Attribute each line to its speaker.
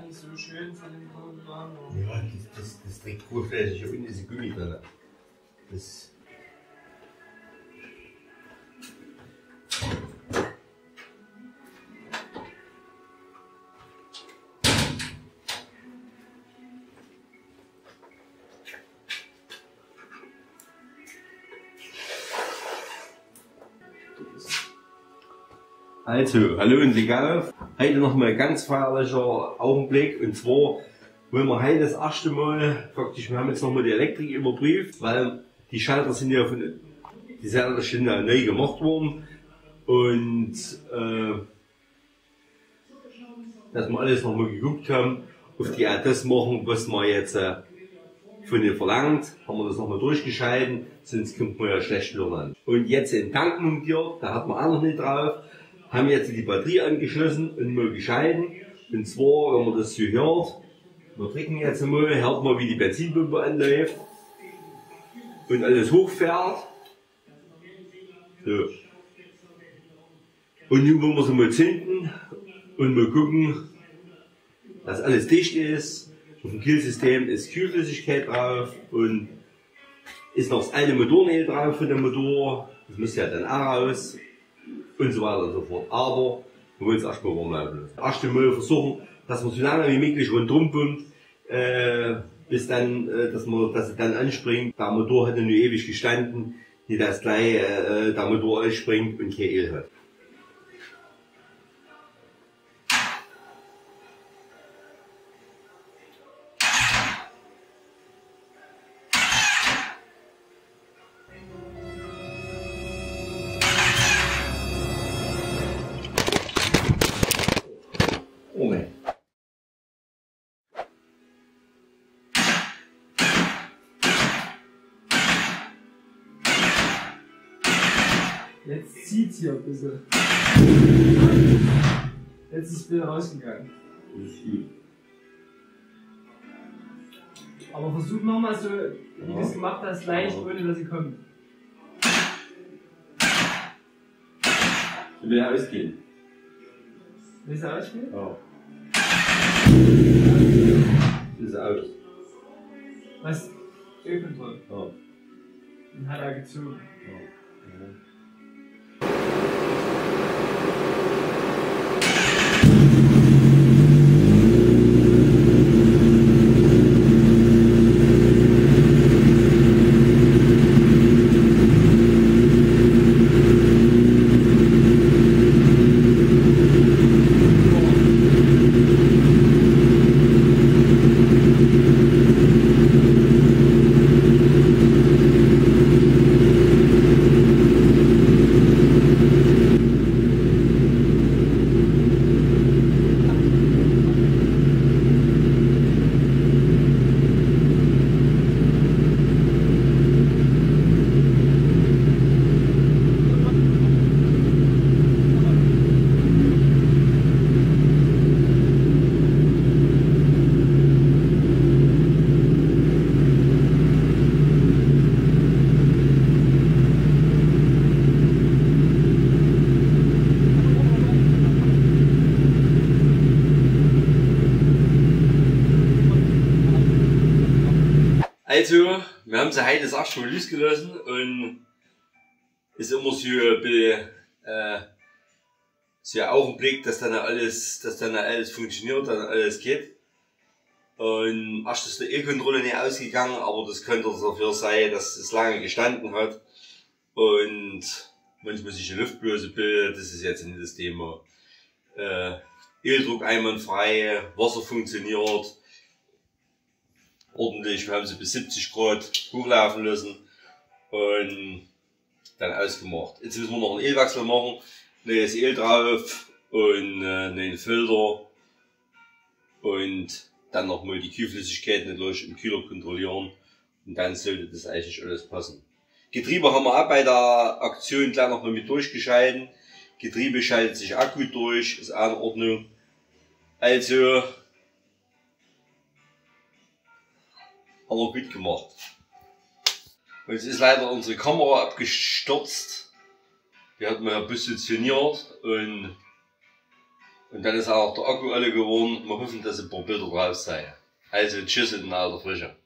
Speaker 1: nicht so schön von dem Programm.
Speaker 2: Ja, das trägt großflächig unten diese Gummi drin. Das Also, hallo und Glück auf. Heute noch mal ein ganz feierlicher Augenblick. Und zwar wollen wir heute das erste Mal, praktisch, wir haben jetzt nochmal die Elektrik überprüft, weil die Schalter sind ja die Schalter sind ja neu gemacht worden. Und, dass wir alles nochmal geguckt haben, auf die auch das machen, was wir jetzt von ihr verlangt, haben wir das nochmal durchgeschalten, sonst kommt man ja schlecht wieder ran. Und jetzt den Tank montiert, da hat man auch noch nicht drauf. Haben jetzt die Batterie angeschlossen und mal geschalten. Und zwar, wenn man das so hört, wir drücken jetzt mal, hört man, wie die Benzinpumpe anläuft und alles hochfährt. So. Und nun wollen wir sie mal zünden und mal gucken, dass alles dicht ist. Auf dem Kühlsystem ist Kühlflüssigkeit drauf und ist noch das alte Motoröl drauf von dem Motor. Das muss ja dann auch raus. Und so weiter und so fort. Aber wir wollen es erstmal warm laufen lassen. Erst einmal versuchen, dass man so lange wie möglich rundherum pumpt, bis dann, dass es dann anspringt. Der Motor hat ja nur ewig gestanden, nicht dass gleich der Motor anspringt und kein Öl hat.
Speaker 1: Jetzt zieht hier ein bisschen. Jetzt ist es wieder rausgegangen.
Speaker 2: Das ist gut.
Speaker 1: Aber versuch nochmal so, wie du es gemacht hast, leicht, ohne dass sie kommt.
Speaker 2: Will er ausgehen?
Speaker 1: Willst du ausspielen?
Speaker 2: Ja. Ist aus.
Speaker 1: Was? Ölkontrolle.
Speaker 2: Ja.
Speaker 1: Und hat er gezogen.
Speaker 2: Ja. Ja. Also, wir haben sie heute das erste Mal losgelassen und ist immer so ein Augenblick, dass dann alles funktioniert, dass alles geht. Und erst ist die E-Kontrolle nicht ausgegangen, aber das könnte dafür sein, dass es lange gestanden hat und manchmal sich eine Luftblase bildet. Das ist jetzt nicht das Thema. Öldruck einwandfrei, Wasser funktioniert ordentlich, wir haben sie bis 70 Grad hochlaufen lassen und dann ausgemacht. Jetzt müssen wir noch einen Ölwechsel machen, neues Öl drauf und neuen Filter und dann nochmal die Kühlflüssigkeit natürlich im Kühler kontrollieren und dann sollte das eigentlich alles passen. Getriebe haben wir auch bei der Aktion gleich nochmal mit durchgeschalten. Getriebe schaltet sich auch gut durch, ist auch in Ordnung. Also haben wir gut gemacht. Und jetzt ist leider unsere Kamera abgestürzt. Die hat man ja positioniert und Und dann ist auch der Akku alle geworden. Wir hoffen, dass ein paar Bilder drauf sei. Also tschüss in alter Frische.